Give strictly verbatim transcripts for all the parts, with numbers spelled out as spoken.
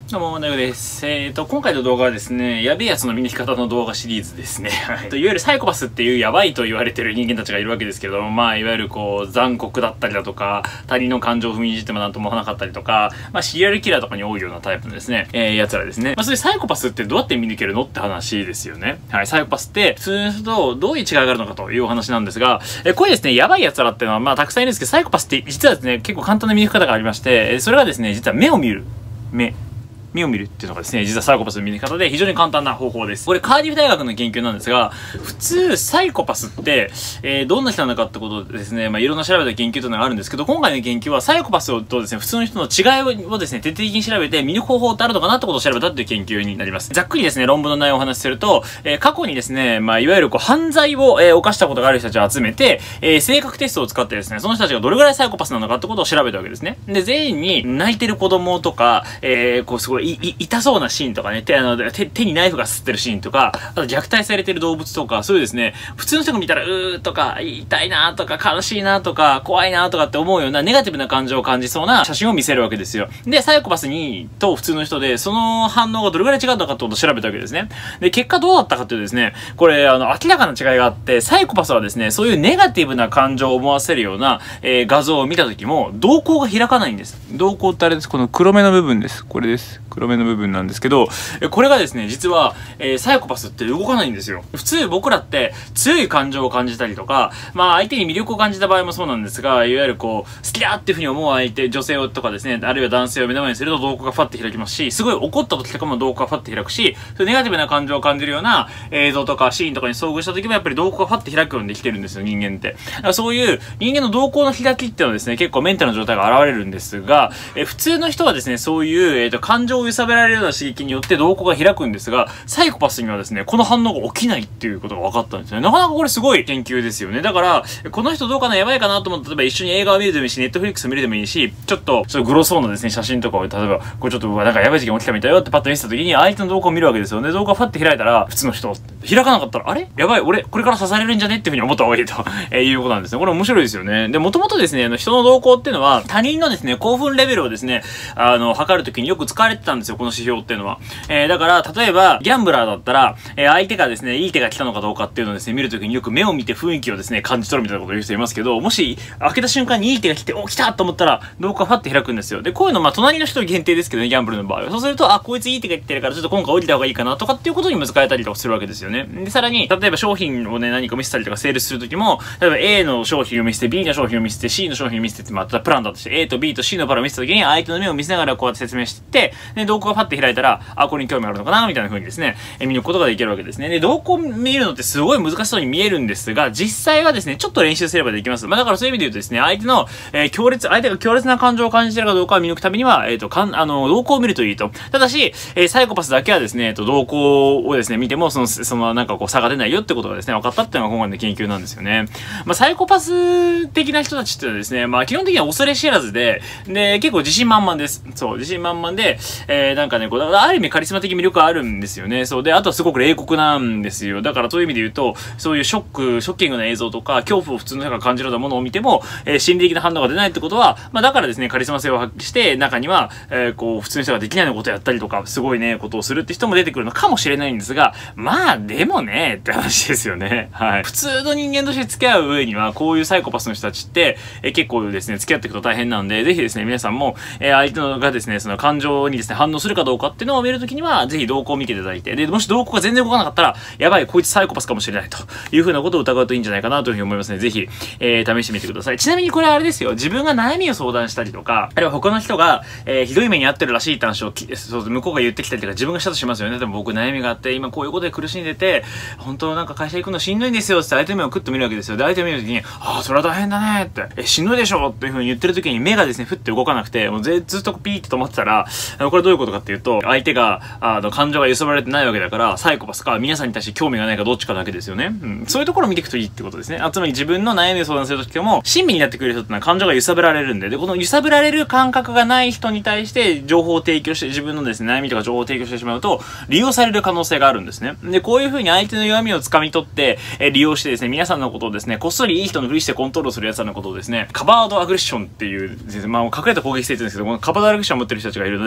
どうも、なぐです。えっと、今回の動画はですね、やべえやつの見抜き方の動画シリーズですね。はい。いわゆるサイコパスっていうやばいと言われてる人間たちがいるわけですけれども、まあ、いわゆるこう、残酷だったりだとか、他人の感情を踏みにじってもなんともなかったりとか、まあ、シリアルキラーとかに多いようなタイプのですね、えー、やつらですね。まあ、そういうサイコパスってどうやって見抜けるのって話ですよね。はい。サイコパスって、普通の人とどういう違いがあるのかというお話なんですが、えー、これですね、やばいやつらっていうのは、まあ、たくさんいるんですけど、サイコパスって実はですね、結構簡単な見抜き方がありまして、それがですね、実は目を見る。目。目を見るっていうのがですね、実はサイコパスの見抜き方で非常に簡単な方法です。これカーディフ大学の研究なんですが、普通サイコパスって、えー、どんな人なのかってことでですね、まあいろんな調べた研究というのがあるんですけど、今回の研究はサイコパスとですね、普通の人の違いをですね、徹底的に調べて見抜く方法ってあるのかなってことを調べたっていう研究になります。ざっくりですね、論文の内容をお話しすると、えー、過去にですね、まあいわゆるこう犯罪を、えー、犯したことがある人たちを集めて、えー、性格テストを使ってですね、その人たちがどれぐらいサイコパスなのかってことを調べたわけですね。で、全員に泣いてる子供とか、えー、こうすごいい、い、痛そうなシーンとかね、手、あの、手、手にナイフが吸ってるシーンとか、あと虐待されてる動物とか、そういうですね、普通の人が見たら、うーとか、痛いなとか、悲しいなとか、怖いなとかって思うようなネガティブな感情を感じそうな写真を見せるわけですよ。で、サイコパスに、と普通の人で、その反応がどれぐらい違うのかってことを調べたわけですね。で、結果どうだったかというとですね、これ、あの、明らかな違いがあって、サイコパスはですね、そういうネガティブな感情を思わせるような、えー、画像を見た時も、瞳孔が開かないんです。瞳孔ってあれです。この黒目の部分です。これです。黒目の部分なんですけど、これがですね、実は、えー、サイコパスって動かないんですよ。普通僕らって強い感情を感じたりとか、まあ相手に魅力を感じた場合もそうなんですが、いわゆるこう、好きだっていうふうに思う相手、女性とかですね、あるいは男性を目の前にすると瞳孔がファッて開きますし、すごい怒った時とかも瞳孔がファッて開くし、そういうネガティブな感情を感じるような映像とかシーンとかに遭遇した時もやっぱり瞳孔がファッて開くようにできてるんですよ、人間って。だからそういう人間の瞳孔の開きっていうのはですね、結構メンタルの状態が現れるんですが、えー、普通の人はですね、そういう、えーと、感情を揺さぶられるような刺激によって瞳孔が開くんですが、サイコパスにはですね、この反応が起きないっていうことが分かったんですね。なかなかこれすごい研究ですよね。だから、この人どうかな、やばいかなと思って、例えば一緒に映画を見るでもいいし、ネットフリックス見るでもいいし、ちょっと、ちょっとグロそうなですね、写真とかを、例えば、これちょっと、うわ、なんかやばい事件起きたみたいよってパッと見せた時に、相手の動画を見るわけですよね。動画をファッて開いたら、普通の人、開かなかったら、あれやばい、俺、これから刺されるんじゃねっていうふうに思った方がいいと、えー、いうことなんですね。これ面白いですよね。で、もともとですね、人の動向っていうのは、他人のですね、興奮レベルをですね、あの、測るときによく使われてたんですよ、この指標っていうのは。えー、だから、例えば、ギャンブラーだったら、えー、相手がですね、いい手が来たのかどうかっていうのをですね、見るときによく目を見て雰囲気をですね、感じ取るみたいなことを言う人いますけど、もし、開けた瞬間にいい手が来て、お、来たと思ったら、動画がファッて開くんですよ。で、こういうの、まあ、隣の人限定ですけどね、ギャンブルの場合は。そうすると、あ、こいついい手が来てるから、ちょっと今回降りた方がいいかなとかっていうことに難えたりとかするわけですよね。で、さらに、例えば商品をね、何か見せたりとかセールするときも、例えば A の商品を見せて、B の商品を見せて、C の商品を見せてって、またプランだとして、A と B と C のパラを見せたときに、相手の目を見せながらこうやって説明してって、で、動画がファッて開いたら、あ、これに興味あるのかなみたいな風にですね、え見抜くことができるわけですね。で、動向を見るのってすごい難しそうに見えるんですが、実際はですね、ちょっと練習すればできます。まあだからそういう意味で言うとですね、相手の、えー、強烈、相手が強烈な感情を感じているかどうかを見抜くためには、えっと、かん、あの、動向を見るといいと。ただし、えー、サイコパスだけはですね、えっと、動向をですね、見ても、その、その、なんかこう、差が出ないよってことがですね、分かったっていうのが今回の研究なんですよね。まあ、サイコパス的な人たちっていうのはですね、まあ、基本的には恐れ知らずで、で、結構自信満々です。そう、自信満々で、えー、なんかね、こう、ある意味カリスマ的魅力があるんですよね。そうで、あとはすごく冷酷なんですよ。だからそういう意味で言うと、そういうショック、ショッキングな映像とか、恐怖を普通の人が感じるようなものを見ても、えー、心理的な反応が出ないってことは、まあ、だからですね、カリスマ性を発揮して、中には、えー、こう、普通の人ができないようなことをやったりとか、すごいね、ことをするって人も出てくるのかもしれないんですが、まあ、でもね、って話ですよね。はい。普通の人間として付き合う上には、こういうサイコパスの人たちって、えー、結構ですね、付き合っていくと大変なんで、ぜひですね、皆さんも、えー、相手のがですね、その感情にですね、反応するかどうかっていうのを見るときには、ぜひ動向を見ていただいて、で、もし動向が全然動かなかったら、やばい、こいつサイコパスかもしれないというふうなことを疑うといいんじゃないかなというふうに思いますので、ぜひ、えー、試してみてください。ちなみにこれあれですよ、自分が悩みを相談したりとか、あるいは他の人が、えー、ひどい目に遭ってるらしいって話をそう向こうが言ってきたりとか、自分がしたとしますよね。でも僕悩みがあって、今こういうことで苦しんでて、本当なんか会社行くのしんどいんですよって相手の目をクッと見るわけですよ。で、相手を見るときに、ああ、それは大変だねって、え、しんどいでしょっていうふうに言ってるときに目がですね、ふって動かなくて、もうずっとピーって止まってたら、これどういうことかっていうと、相手が、あの、感情が揺さぶられてないわけだから、サイコパスか、皆さんに対して興味がないかどっちかだけですよね。うん。そういうところを見ていくといいってことですね。あ、つまり自分の悩みを相談するときでも、親身になってくれる人ってのは感情が揺さぶられるんで、で、この揺さぶられる感覚がない人に対して情報を提供して、自分のですね、悩みとか情報を提供してしまうと、利用される可能性があるんですね。で、こういう風に相手の弱みを掴み取って、え、利用してですね、皆さんのことをですね、こっそりいい人のふりしてコントロールする奴らのことをですね、カバードアグレッションっていう、まあ、隠れた攻撃性って言うんですけど、このカバードアグレッションを持ってる人たちがいるので、そういう人たちには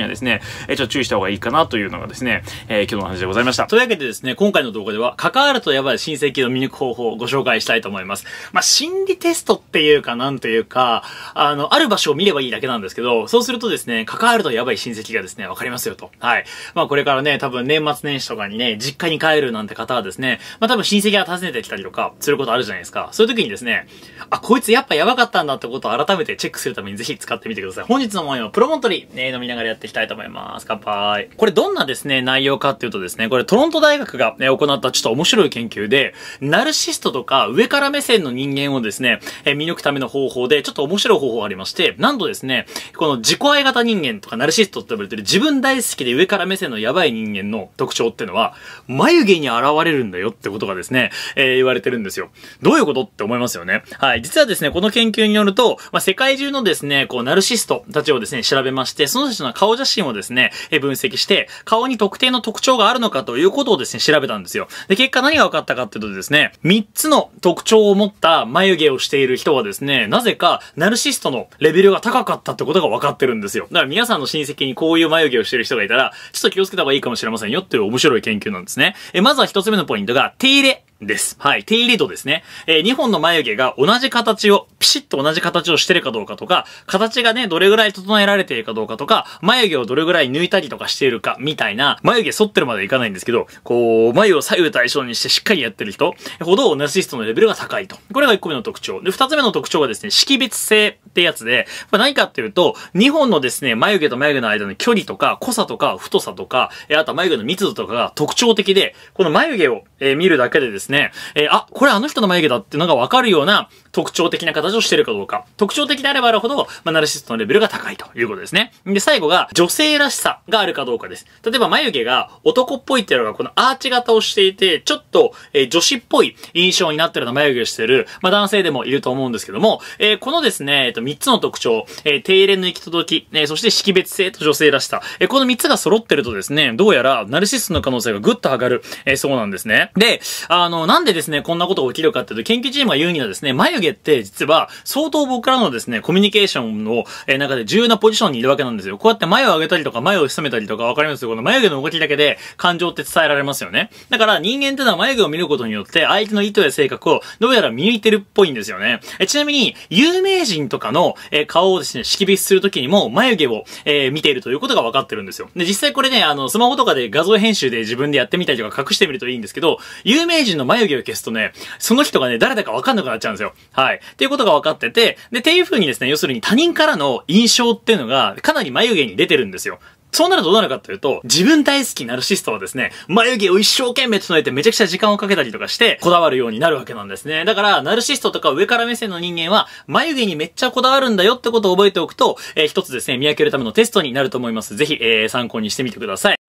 はですね、えー、ちょっと注意した方がいいかなというのがですね、えー、今日の話でございました。というわけでですね、今回の動画では、関わるとやばい親戚の見抜く方法をご紹介したいと思います。まあ、心理テストっていうか、なんというか、あの、ある場所を見ればいいだけなんですけど、そうするとですね、関わるとやばい親戚がですね、わかりますよと。はい。まあ、これからね、多分年末年始とかにね、実家に帰るなんて方はですね、まあ、多分親戚が訪ねてきたりとか、することあるじゃないですか。そういう時にですね、あ、こいつやっぱやばかったんだってことを改めてチェックするためにぜひ使ってみてください。本日のものはプロモントリー、ね、飲みながらやっていきたいと思います。乾杯。これどんなですね、内容かっていうとですね、これトロント大学が、ね、行ったちょっと面白い研究で、ナルシストとか上から目線の人間をですね、え見抜くための方法で、ちょっと面白い方法がありまして、なんとですね、この自己愛型人間とかナルシストって呼ばれてる自分大好きで上から目線のやばい人間の特徴っていうのは、眉毛に現れるんだよってことがですね、えー、言われてるんですよ。どういうことって思いますよね。はい。実はですね、この研究によると、まあ、世界中のですね、こう、ナルシストたちをですね、調べまして、その人たちの顔写真をですね、え分析して、顔に特定の特徴があるのかということをですね、調べたんですよ。で、結果何が分かったかっていうとですね、みっつの特徴を持った眉毛をしている人はですね、なぜか、ナルシストのレベルが高かったってことが分かってるんですよ。だから皆さんの親戚にこういう眉毛をしている人がいたら、ちょっと気をつけた方がいいかもしれませんよっていう面白い研究なんですね。え、まずは一つ目のポイントが、手入れ。です。はい。手入れ度ですね。えー、にほんの眉毛が同じ形を、ピシッと同じ形をしてるかどうかとか、形がね、どれぐらい整えられているかどうかとか、眉毛をどれぐらい抜いたりとかしているか、みたいな、眉毛剃ってるまでいかないんですけど、こう、眉を左右対称にしてしっかりやってる人ほど、ナルシストのレベルが高いと。これがいっこめの特徴。で、ふたつめの特徴がですね、識別性ってやつで、これ何かっていうと、にほんのですね、眉毛と眉毛の間の距離とか、濃さとか、太さとか、あとは眉毛の密度とかが特徴的で、この眉毛を、えー、見るだけでですね、えー、あ、これあの人の眉毛だっていうのがわかるような特徴的な形をしているかどうか。特徴的であればあるほど、まあ、ナルシストのレベルが高いということですね。で、最後が女性らしさがあるかどうかです。例えば眉毛が男っぽいっていうのがこのアーチ型をしていて、ちょっと、えー、女子っぽい印象になってるような眉毛をしている、まあ、男性でもいると思うんですけども、えー、このですね、えっと、みっつの特徴、えー、手入れの行き届き、えー、そして識別性と女性らしさ、えー、このみっつが揃ってるとですね、どうやらナルシストの可能性がぐっと上がる、えー、そうなんですね。で、あの、なんでですね、こんなことが起きるかっていうと、研究チームが言うにはですね、眉毛って実は相当僕らのですね、コミュニケーションの、えー、中で重要なポジションにいるわけなんですよ。こうやって眉を上げたりとか、眉を潜めたりとか、わかりますよ。この眉毛の動きだけで感情って伝えられますよね。だから人間ってのは眉毛を見ることによって、相手の意図や性格をどうやら見抜いてるっぽいんですよね。えちなみに、有名人とかの、えー、顔をですね、識別するときにも、眉毛を、えー、見ているということが分かってるんですよ。で、実際これね、あの、スマホとかで画像編集で自分でやってみたりとか隠してみるといいんですけど、有名人の眉毛を消すとね、その人がね、誰だか分かんなくなっちゃうんですよ。はい。っていうことが分かってて、で、っていう風にですね、要するに他人からの印象っていうのが、かなり眉毛に出てるんですよ。そうなるとどうなるかというと、自分大好きナルシストはですね、眉毛を一生懸命整えてめちゃくちゃ時間をかけたりとかして、こだわるようになるわけなんですね。だから、ナルシストとか上から目線の人間は、眉毛にめっちゃこだわるんだよってことを覚えておくと、えー、一つですね、見分けるためのテストになると思います。ぜひ、えー、参考にしてみてください。